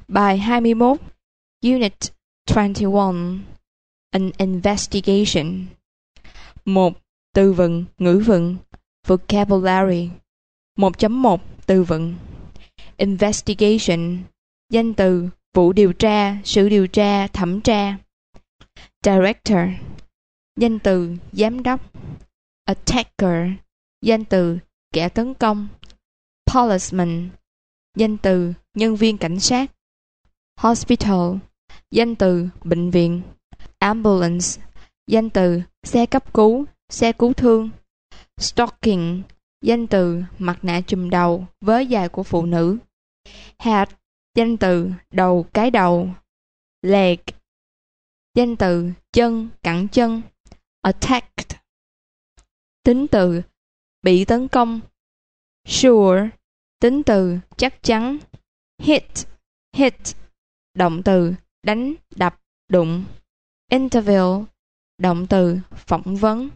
Bài 21, Unit 21, An Investigation. 1. Từ vựng, ngữ vựng, Vocabulary. 1.1 Từ vựng. Investigation, danh từ, vụ điều tra, sự điều tra, thẩm tra. Director, danh từ, giám đốc. Attacker, danh từ, kẻ tấn công. Policeman, danh từ, nhân viên cảnh sát. Hospital, danh từ, bệnh viện. Ambulance, danh từ, xe cấp cứu, xe cứu thương. Stocking, danh từ, mặt nạ trùm đầu, vớ dài của phụ nữ. Head, danh từ, đầu, cái đầu. Leg, danh từ, chân, cẳng chân. Attacked, tính từ, bị tấn công. Sure, tính từ, chắc chắn. Hit, động từ, đánh, đập, đụng. Interview, động từ, phỏng vấn.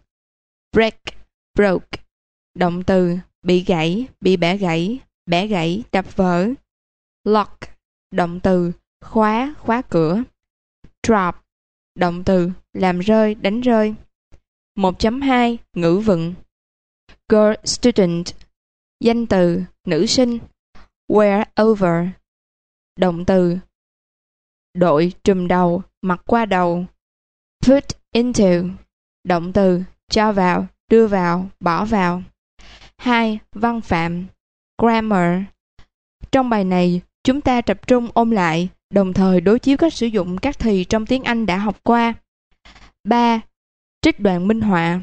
Broke, động từ, bị gãy, bị bẻ gãy, đập vỡ. Lock, động từ, khóa, khóa cửa. Drop, động từ, làm rơi, đánh rơi. 1.2 Ngữ vựng. Girl student, danh từ, nữ sinh. Wear over, động từ, đội, trùm đầu, mặc qua đầu. Put into, động từ, cho vào, đưa vào, bỏ vào. 2. Văn phạm. Grammar. Trong bài này, chúng ta tập trung ôn lại, đồng thời đối chiếu cách sử dụng các thì trong tiếng Anh đã học qua. 3. Trích đoạn minh họa.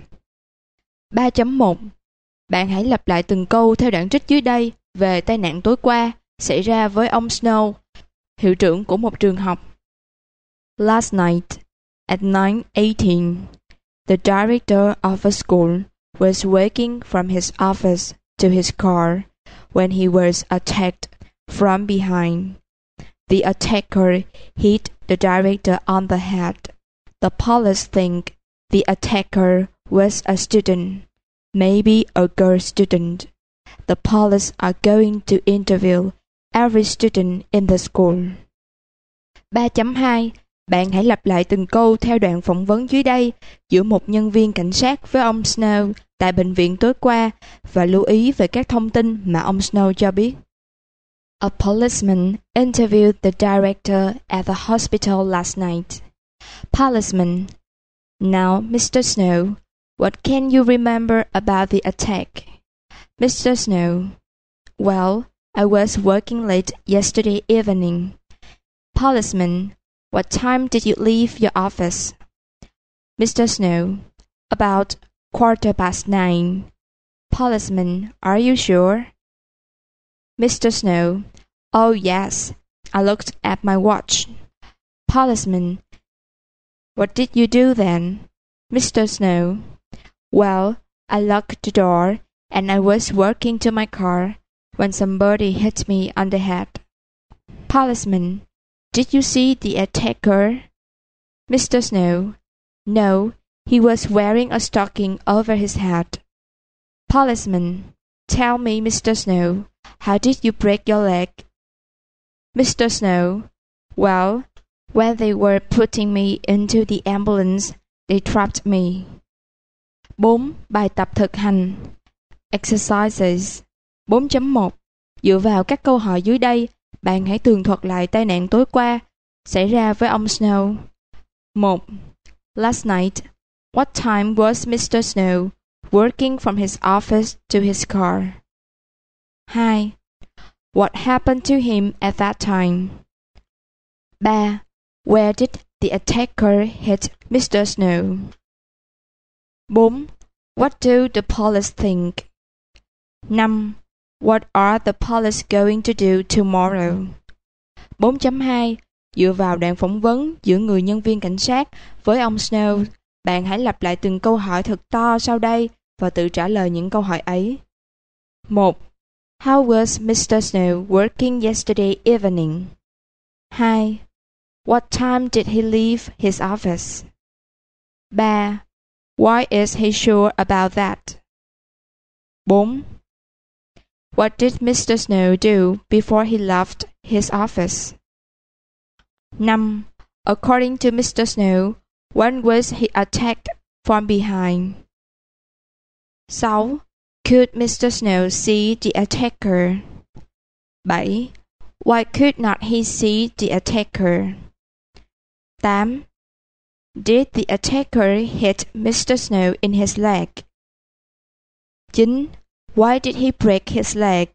3.1 Bạn hãy lặp lại từng câu theo đoạn trích dưới đây về tai nạn tối qua xảy ra với ông Snow, hiệu trưởng của một trường học. Last night, at 9:18, the director of a school was walking from his office to his car when he was attacked from behind. The attacker hit the director on the head. The police think the attacker was a student, maybe a girl student. The police are going to interview every student in the school. 3.2 Bạn hãy lặp lại từng câu theo đoạn phỏng vấn dưới đây giữa một nhân viên cảnh sát với ông Snow tại bệnh viện tối qua và lưu ý về các thông tin mà ông Snow cho biết. A policeman interviewed the director at the hospital last night. Policeman: Now, Mr. Snow, what can you remember about the attack? Mr. Snow: Well, I was working late yesterday evening. Policeman: What time did you leave your office? Mr. Snow: About 9:15. Policeman: Are you sure? Mr. Snow: Oh yes, I looked at my watch. Policeman: What did you do then? Mr. Snow: Well, I locked the door and I was walking to my car when somebody hit me on the head. Policeman: Did you see the attacker? Mr. Snow: No, he was wearing a stocking over his head. Policeman: Tell me, Mr. Snow, how did you break your leg? Mr. Snow: Well, when they were putting me into the ambulance, they trapped me. 4. Bài tập thực hành. Exercises. 4.1 Dựa vào các câu hỏi dưới đây, bạn hãy tường thuật lại tai nạn tối qua xảy ra với ông Snow. 1. Last night, what time was Mr. Snow working from his office to his car? 2. What happened to him at that time? 3. Where did the attacker hit Mr. Snow? 4. What do the police think? 5. What are the police going to do tomorrow? 4.2 Dựa vào đoạn phỏng vấn giữa người nhân viên cảnh sát với ông Snow, bạn hãy lặp lại từng câu hỏi thật to sau đây và tự trả lời những câu hỏi ấy. 1. How was Mr. Snow working yesterday evening? 2. What time did he leave his office? 3. Why is he sure about that? 4. What did Mr. Snow do before he left his office? 5. According to Mr. Snow, when was he attacked from behind? 6. Could Mr. Snow see the attacker? 7. Why could not he see the attacker? 8. Did the attacker hit Mr. Snow in his leg? 9. Why did he break his leg?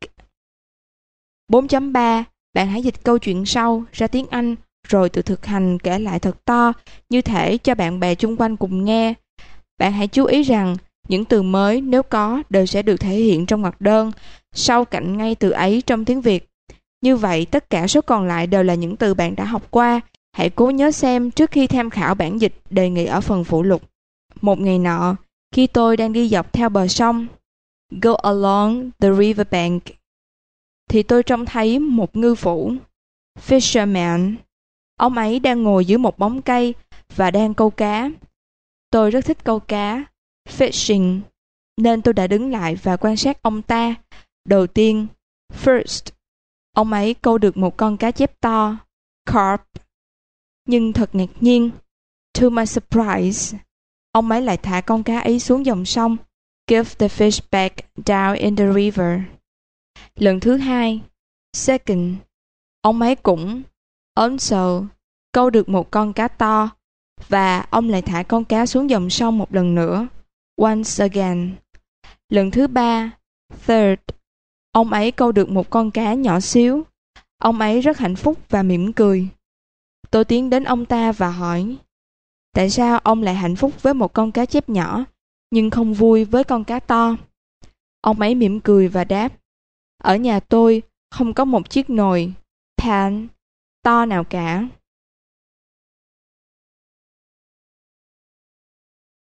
4.3. Bạn hãy dịch câu chuyện sau ra tiếng Anh rồi tự thực hành kể lại thật to như thể cho bạn bè chung quanh cùng nghe. Bạn hãy chú ý rằng những từ mới nếu có đều sẽ được thể hiện trong ngoặc đơn sau cạnh ngay từ ấy trong tiếng Việt. Như vậy tất cả số còn lại đều là những từ bạn đã học qua. Hãy cố nhớ xem trước khi tham khảo bản dịch đề nghị ở phần phụ lục. Một ngày nọ, khi tôi đang đi dọc theo bờ sông, go along the riverbank, thì tôi trông thấy một ngư phủ, fisherman. Ông ấy đang ngồi dưới một bóng cây và đang câu cá. Tôi rất thích câu cá, fishing, nên tôi đã đứng lại và quan sát ông ta. Đầu tiên, first, ông ấy câu được một con cá chép to, carp. Nhưng thật ngạc nhiên, to my surprise, ông ấy lại thả con cá ấy xuống dòng sông, give the fish back down in the river. Lần thứ hai, second, ông ấy cũng, also, câu được một con cá to, và ông lại thả con cá xuống dòng sông một lần nữa, once again. Lần thứ ba, third, ông ấy câu được một con cá nhỏ xíu. Ông ấy rất hạnh phúc và mỉm cười. Tôi tiến đến ông ta và hỏi, tại sao ông lại hạnh phúc với một con cá chép nhỏ, nhưng không vui với con cá to? Ông ấy mỉm cười và đáp, ở nhà tôi không có một chiếc nồi, pan, to nào cả.